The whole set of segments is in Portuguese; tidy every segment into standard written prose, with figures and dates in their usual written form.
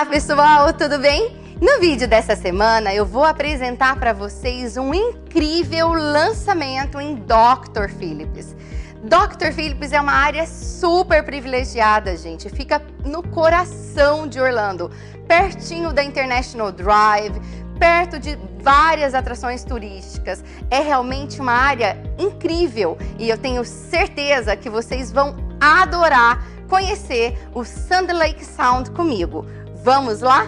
pessoal, tudo bem? No vídeo dessa semana eu vou apresentar para vocês um incrível lançamento em Dr. Phillips. Dr. Phillips é uma área super privilegiada, gente. Fica no coração de Orlando, pertinho da International Drive, perto de várias atrações turísticas. É realmente uma área incrível e eu tenho certeza que vocês vão adorar conhecer o Sandy Lake Sound comigo. Vamos lá?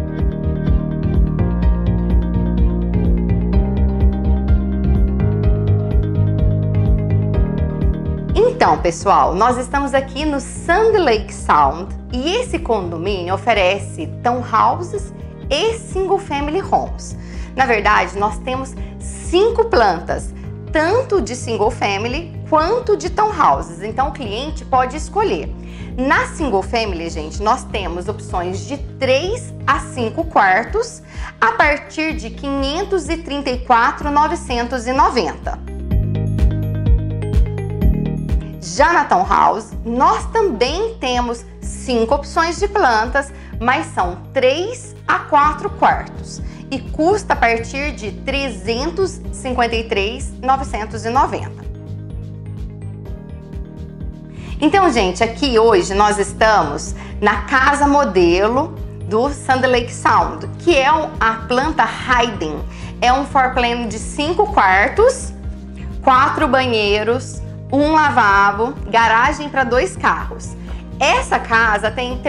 Então, pessoal, nós estamos aqui no Sandy Lake Sound e esse condomínio oferece townhouses e single family homes. Na verdade, nós temos 5 plantas, tanto de single family quanto de townhouses, então o cliente pode escolher. Na single family, gente, nós temos opções de 3 a 5 quartos a partir de R$ 534.990. Já na townhouse, nós também temos 5 opções de plantas, mas são 3 a 4 quartos e custa a partir de R$ 353.990. Então, gente, aqui hoje nós estamos na casa modelo do Sandy Lake Sound, que é a planta Hayden. É um floor plan de 5 quartos, 4 banheiros, 1 lavabo, garagem para 2 carros. Essa casa tem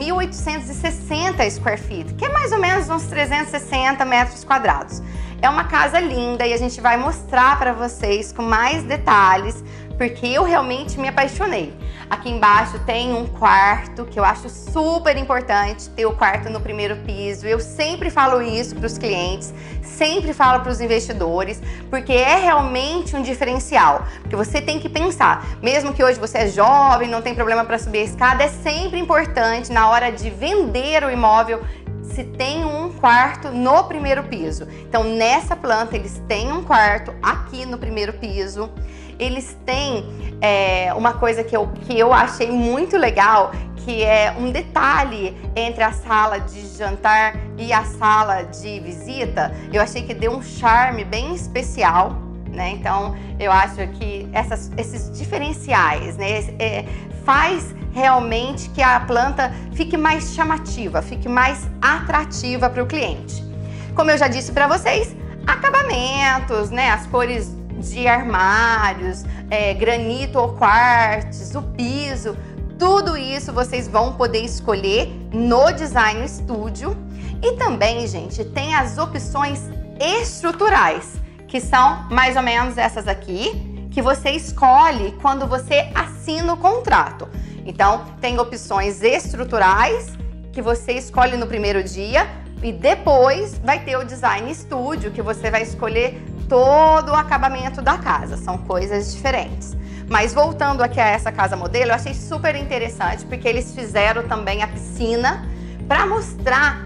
3.860 square feet, que é mais ou menos uns 360 metros quadrados. É uma casa linda e a gente vai mostrar para vocês com mais detalhes, porque eu realmente me apaixonei. Aqui embaixo tem um quarto que eu acho super importante, ter o quarto no primeiro piso. Eu sempre falo isso para os clientes, sempre falo para os investidores, porque é realmente um diferencial. Porque você tem que pensar, mesmo que hoje você é jovem, não tem problema para subir a escada, é sempre importante na hora de vender o imóvel se tem um quarto no primeiro piso. Então nessa planta eles têm um quarto aqui no primeiro piso. Eles têm uma coisa que eu achei muito legal, que é um detalhe entre a sala de jantar e a sala de visita. Eu achei que deu um charme bem especial, né? Então eu acho que esses diferenciais, né, faz realmente que a planta fique mais chamativa, fique mais atrativa para o cliente. Como eu já disse para vocês, acabamentos, né, as cores de armários, granito ou quartz, o piso, tudo isso vocês vão poder escolher no Design Studio. E também, gente, tem as opções estruturais, que são mais ou menos essas aqui, que você escolhe quando você assina o contrato. Então, tem opções estruturais que você escolhe no primeiro dia e depois vai ter o Design Studio, que você vai escolher todo o acabamento da casa. São coisas diferentes. Mas voltando aqui a essa casa modelo, eu achei super interessante porque eles fizeram também a piscina para mostrar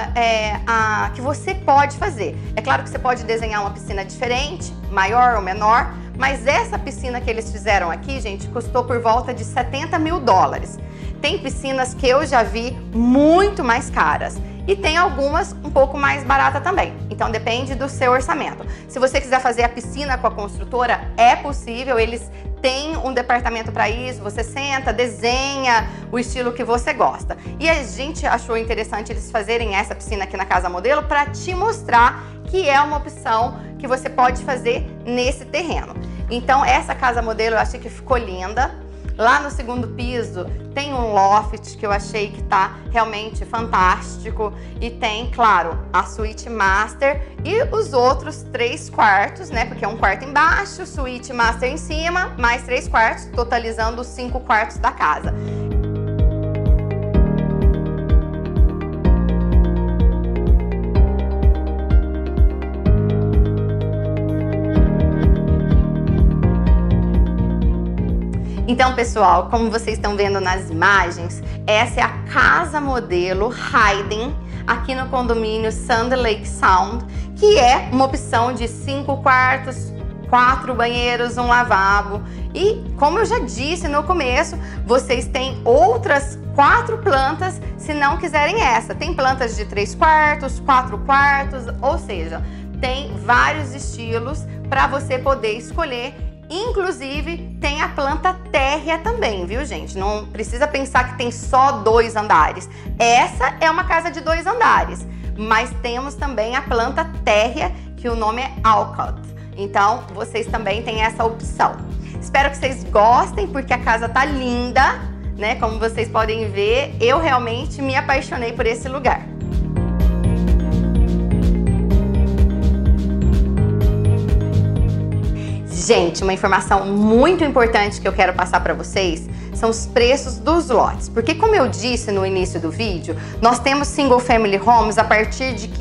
que você pode fazer. É claro que você pode desenhar uma piscina diferente, maior ou menor, mas essa piscina que eles fizeram aqui, gente, custou por volta de $70 mil. Tem piscinas que eu já vi muito mais caras e tem algumas um pouco mais barata também. Então depende do seu orçamento. Se você quiser fazer a piscina com a construtora, é possível, eles têm um departamento para isso, você senta, desenha o estilo que você gosta. E a gente achou interessante eles fazerem essa piscina aqui na casa modelo para te mostrar que é uma opção que você pode fazer nesse terreno. Então essa casa modelo eu achei que ficou linda. Lá no segundo piso tem um loft que eu achei que tá realmente fantástico e tem, claro, a suíte master e os outros 3 quartos, né? Porque é um quarto embaixo, suíte master em cima, mais 3 quartos, totalizando os 5 quartos da casa. Então, pessoal, como vocês estão vendo nas imagens, essa é a casa modelo Hayden aqui no condomínio Sandy Lake Sound, que é uma opção de 5 quartos, 4 banheiros, um lavabo. E, como eu já disse no começo, vocês têm outras 4 plantas se não quiserem essa. Tem plantas de 3 quartos, 4 quartos, ou seja, tem vários estilos para você poder escolher. Inclusive, tem a planta térrea também, viu, gente? Não precisa pensar que tem só 2 andares. Essa é uma casa de 2 andares, mas temos também a planta térrea, que o nome é Alcott. Então, vocês também têm essa opção. Espero que vocês gostem, porque a casa tá linda, né? Como vocês podem ver, eu realmente me apaixonei por esse lugar. Gente, uma informação muito importante que eu quero passar para vocês são os preços dos lotes. Porque, como eu disse no início do vídeo, nós temos single family homes a partir de R$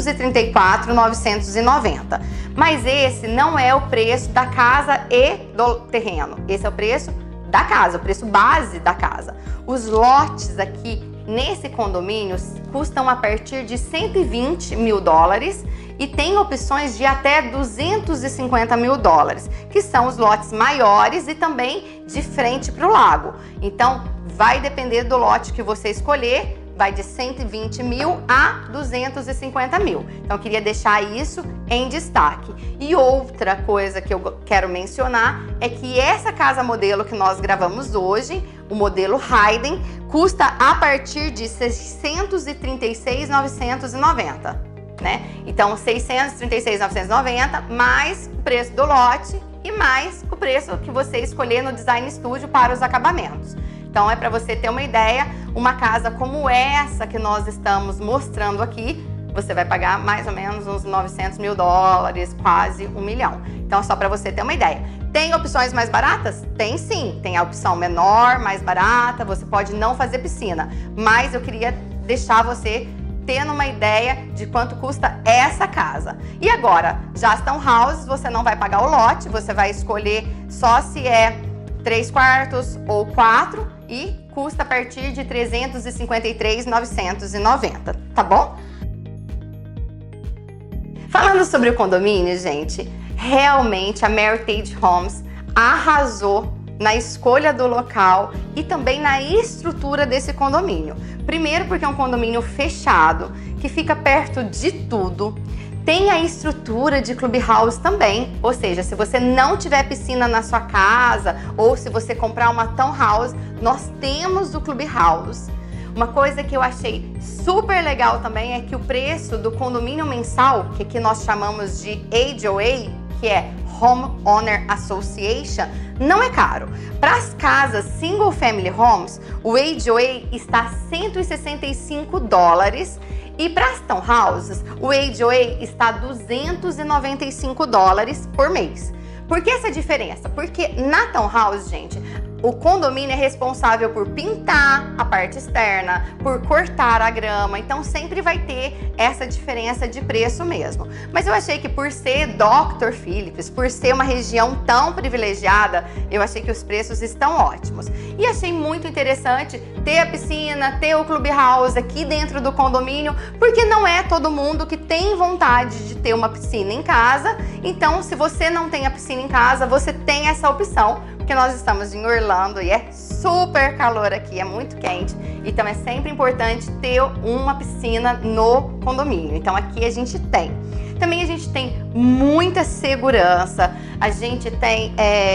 534.990. Mas esse não é o preço da casa e do terreno. Esse é o preço da casa, o preço base da casa. Os lotes aqui nesse condomínio custam a partir de $120 mil e tem opções de até $250 mil, que são os lotes maiores e também de frente para o lago. Então, vai depender do lote que você escolher, vai de 120 mil a 250 mil. Então, eu queria deixar isso em destaque. E outra coisa que eu quero mencionar é que essa casa modelo que nós gravamos hoje, o modelo Hayden, custa a partir de R$ 636.990. Né? Então, 636.990 mais o preço do lote e mais o preço que você escolher no Design Studio para os acabamentos. Então, é para você ter uma ideia, uma casa como essa que nós estamos mostrando aqui, você vai pagar mais ou menos uns $900 mil, quase R$ 1 milhão. Então, só para você ter uma ideia. Tem opções mais baratas? Tem sim. Tem a opção menor, mais barata, você pode não fazer piscina. Mas eu queria deixar você tendo uma ideia de quanto custa essa casa. E agora, já estão houses, você não vai pagar o lote, você vai escolher só se é 3 quartos ou 4 e custa a partir de R$ 353.990, tá bom? Falando sobre o condomínio, gente, realmente a Meritage Homes arrasou na escolha do local e também na estrutura desse condomínio. Primeiro porque é um condomínio fechado, que fica perto de tudo. Tem a estrutura de clubhouse também, ou seja, se você não tiver piscina na sua casa ou se você comprar uma townhouse, nós temos o clubhouse. Uma coisa que eu achei super legal também é que o preço do condomínio mensal, que aqui nós chamamos de HOA, que é Home Owner Association, não é caro. Para as casas Single Family Homes, o HOA está $165 e para as townhouses, o HOA está $295 por mês. Por que essa diferença? Porque na townhouse, gente, o condomínio é responsável por pintar a parte externa, por cortar a grama, então sempre vai ter essa diferença de preço mesmo. Mas eu achei que por ser Dr. Phillips, por ser uma região tão privilegiada, eu achei que os preços estão ótimos. E achei muito interessante ter a piscina, ter o clubhouse aqui dentro do condomínio, porque não é todo mundo que tem vontade de ter uma piscina em casa. Então, se você não tem a piscina em casa, você tem essa opção, porque nós estamos em Orlando e é super calor aqui, é muito quente, então é sempre importante ter uma piscina no condomínio. Então aqui a gente tem. Também a gente tem muita segurança, a gente tem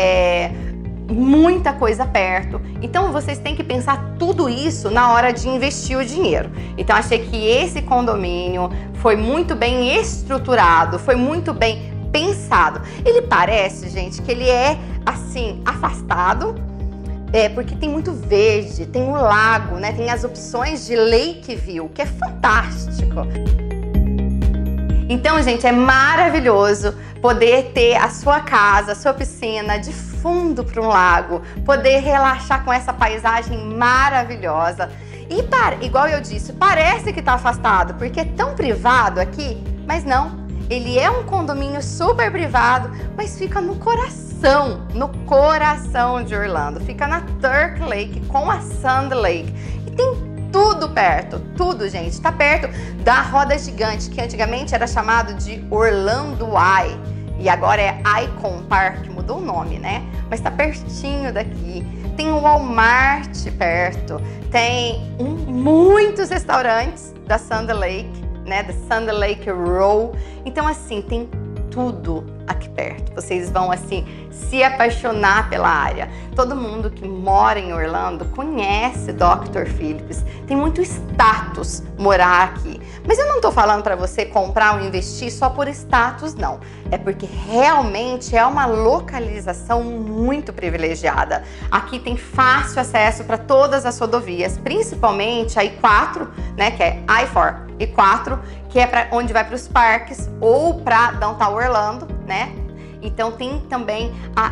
muita coisa perto. Então vocês têm que pensar tudo isso na hora de investir o dinheiro. Então achei que esse condomínio foi muito bem estruturado, foi muito bem pensado. Ele parece, gente, que ele é assim, afastado, porque tem muito verde, tem um lago, né? Tem as opções de Lake View, que é fantástico. Então, gente, é maravilhoso poder ter a sua casa, a sua piscina de fundo para um lago, poder relaxar com essa paisagem maravilhosa. E igual eu disse, parece que está afastado, porque é tão privado aqui, mas não. Ele é um condomínio super privado, mas fica no coração de Orlando. Fica na Turk Lake com a Sand Lake. E tem tudo perto, tudo, gente. Tá perto da roda gigante, que antigamente era chamado de Orlando Eye. e agora é Icon Park, mudou o nome, né? Mas tá pertinho daqui. Tem o Walmart perto, tem muitos restaurantes da Sunday Lake, né? Da Sunday Lake Row. Então, assim, tem tudo aqui perto. Vocês vão, assim, se apaixonar pela área. Todo mundo que mora em Orlando conhece Dr. Phillips. Tem muito status morar aqui. Mas eu não tô falando para você comprar ou investir só por status, não. É porque realmente é uma localização muito privilegiada. Aqui tem fácil acesso para todas as rodovias, principalmente a I4, né, que é I4 e 4, que é para onde vai para os parques ou para Downtown Orlando, né? Então tem também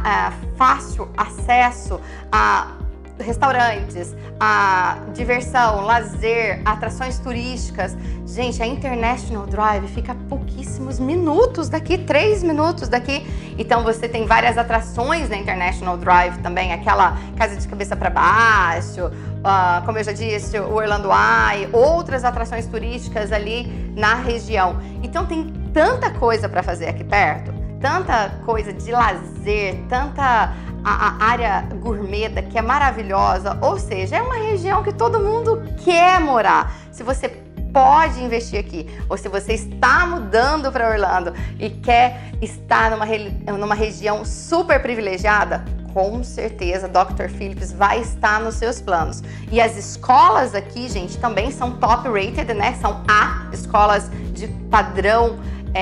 fácil acesso a restaurantes, a diversão, lazer, atrações turísticas. Gente, a International Drive fica a pouquíssimos minutos daqui, 3 minutos daqui. Então você tem várias atrações na International Drive também, aquela casa de cabeça para baixo, como eu já disse, o Orlando Eye, outras atrações turísticas ali na região. Então tem tanta coisa para fazer aqui perto, tanta coisa de lazer, tanta a área gourmet que é maravilhosa, ou seja, é uma região que todo mundo quer morar. Se você pode investir aqui, ou se você está mudando para Orlando e quer estar numa região super privilegiada, com certeza Dr. Phillips vai estar nos seus planos. E as escolas aqui, gente, também são top rated, né? São escolas de padrão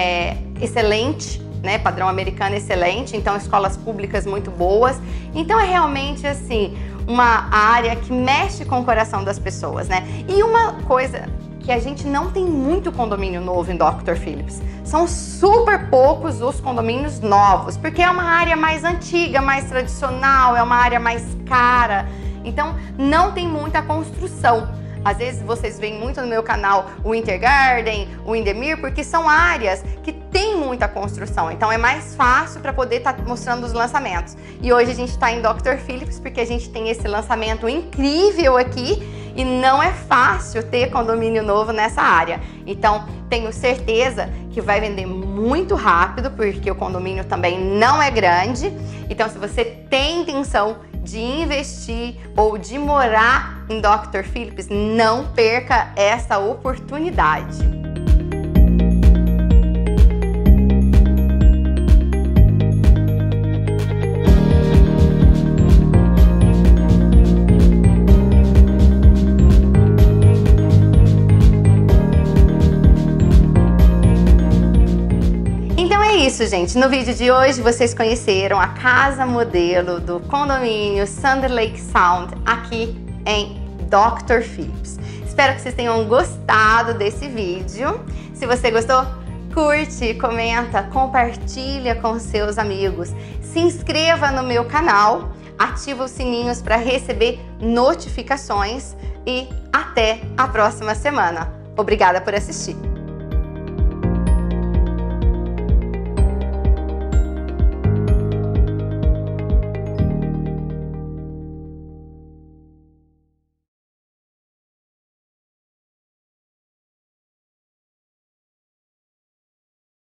excelente, né, padrão americano excelente, então escolas públicas muito boas. Então é realmente assim uma área que mexe com o coração das pessoas, né? E uma coisa que a gente não tem muito condomínio novo em Dr. Phillips. São super poucos os condomínios novos, porque é uma área mais antiga, mais tradicional, é uma área mais cara. Então não tem muita construção. Às vezes vocês veem muito no meu canal o Winter Garden, o Windermere, porque são áreas que tem muita construção. Então é mais fácil para poder estar mostrando os lançamentos. E hoje a gente está em Dr. Phillips porque a gente tem esse lançamento incrível aqui e não é fácil ter condomínio novo nessa área. Então tenho certeza que vai vender muito rápido porque o condomínio também não é grande. Então se você tem intenção de investir ou de morar em Dr. Phillips, não perca essa oportunidade. Isso, gente. No vídeo de hoje vocês conheceram a casa modelo do condomínio Sunday Lake Sound aqui em Dr. Phillips. Espero que vocês tenham gostado desse vídeo. Se você gostou, curte, comenta, compartilha com seus amigos. Se inscreva no meu canal, ativa os sininhos para receber notificações e até a próxima semana. Obrigada por assistir.